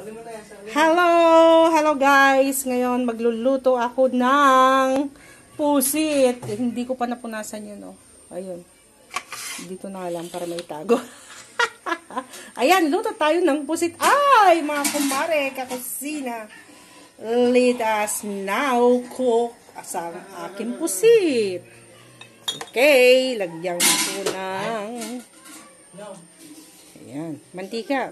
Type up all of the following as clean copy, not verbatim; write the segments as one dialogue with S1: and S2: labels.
S1: Hello! Hello guys! Ngayon magluluto ako ng pusit. Eh, hindi ko pa napunasan yun, oh. Ayun. Dito na lang para may tago. Ayan, luto tayo ng pusit. Ay, mga kumare, kakusina. Let us now cook ang aking pusit. Okay, lagyan ko ng ayan, mantika.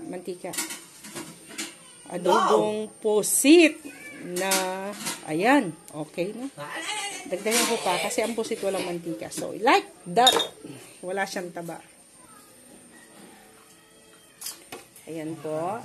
S1: Adobong pusit na, ayan, okay na. Dagdagan ko pa kasi ang pusit walang mantika. So, like that. Wala siyang taba. Ayan po.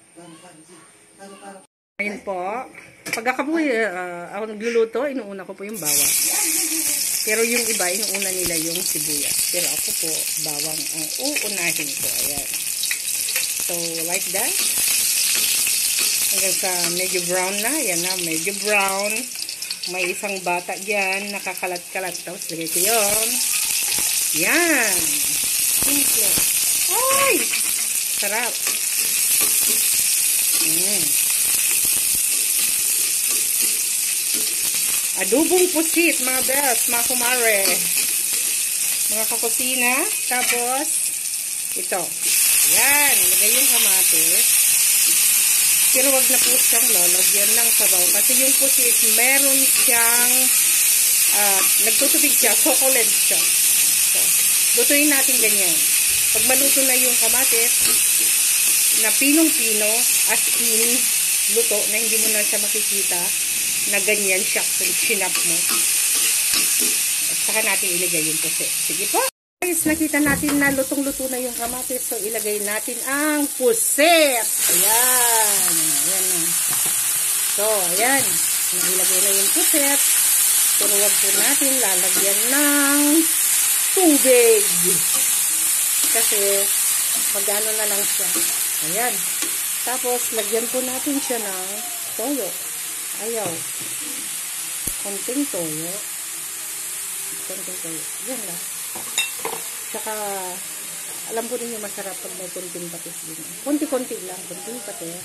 S1: Ayan po. Pag ako nagluluto, inuuna ko po yung bawang. Pero yung iba, inuuna nila yung sibuyas. Pero ako po, bawang ang uunahin ko. Ayan. So, like that. Hanggang sa medyo brown na. Yan na, medyo brown. May isang bata dyan, nakakalat-kalat. Tapos lagay ko yun. Yan. Simple. Ay! Sarap. Adobong pusit, mga best, mga kumare. Mga kakusina. Tapos, ito. Yan. Lagay yung kamatis. Pero wag na po siyang lalagyan ng sabaw. Kasi yung pusit, meron siyang, nagtutubig siya, succulent siya. So, lutuin natin ganyan. Pag maluto na yung kamatis, na pinong-pino, as in, luto, na hindi mo na siya makikita, na ganyan siya kung sinap mo. At saka natin ilagay yung pusit. Sige po. Guys, nakita natin na lutong-luto na yung kamatis. So, ilagay natin ang pusit. Ayan. Ayan na. So, ayan. Nailagay na yung pusit. Pero wag po natin lalagyan ng tubig. Kasi, magano na lang siya. Ayan. Tapos, lagyan po natin siya ng toyo. Ayaw. Konting toyo. Konting toyo. Yan lang. Saka, alam ko rin yung masarap pag may konting patis din. Konti-konti lang. Konting patis.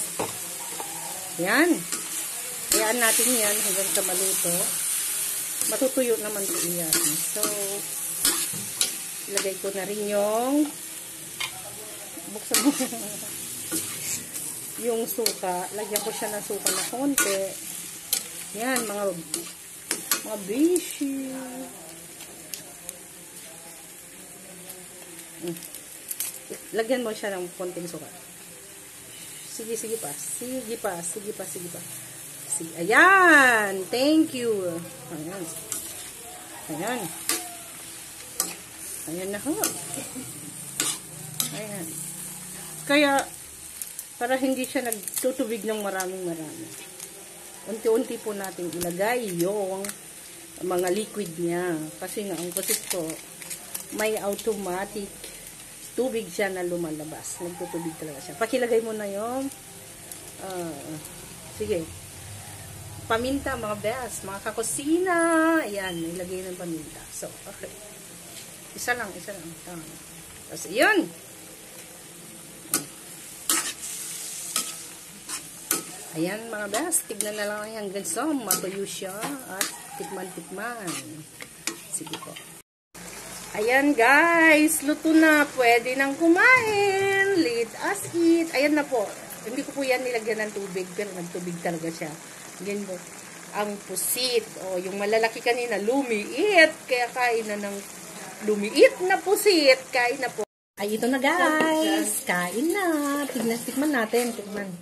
S1: Yan. Hayaan natin yan hanggang sa maluto. Matutuyo naman po yan. So, ilagay ko na rin yung buksan mo. Yung suka. Lagyan ko siya ng suka na konti. Yan, mga bishi. Lagyan mo siya ng konting suka. Sige pa. Sige pa. Sige. Ayan. Thank you. Ayan na ho. Ayan. Kaya, para hindi siya nagtutubig ng maraming. Unti-unti po natin ilagay yung mga liquid niya. Kasi nga, ang pusit ko, may automatic tubig siya na lumalabas. Nagtutubig talaga siya. Pakilagay mo na yung sige. Paminta, mga best. Mga kakusina. Ayan, ilagay ng paminta. So, okay. Isa lang. Tapos, yun. Ayan, mga best. Tignan na lang hanggang sa matuyo siya at tikman. Sige po. Ayan guys, luto na. Pwede nang kumain. Let us eat. Ayan na po. Hindi ko po yan nilagyan ng tubig, pero nagtubig talaga siya. Yan po. Ang pusit. O, yung malalaki kanina, lumiit. Kaya kain na ng lumiit na pusit. Kain na po. Ay, ito na guys. Kain na. Tikman natin.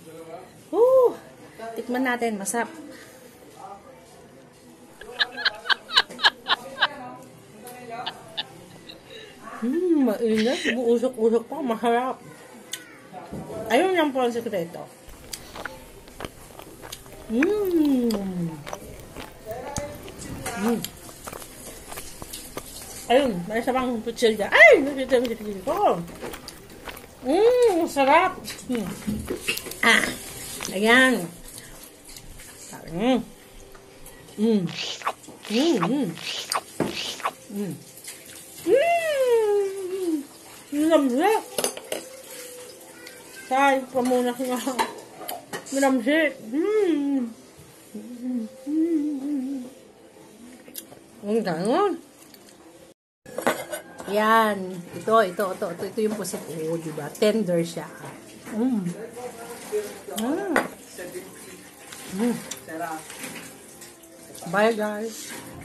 S1: Tikman natin. Masarap. Mainit. Buusok-usok pa. Maharap. Ayun lang po ang sekreto. Ayun. May sabang putsil dyan. Ay! Nakita ko. Sarap. Ayan. Lamla. Kain pa muna nga. Minamsit. Ang ganon. Yan. Ito yung pusit. Oh, diba? Tender siya. Bye, guys.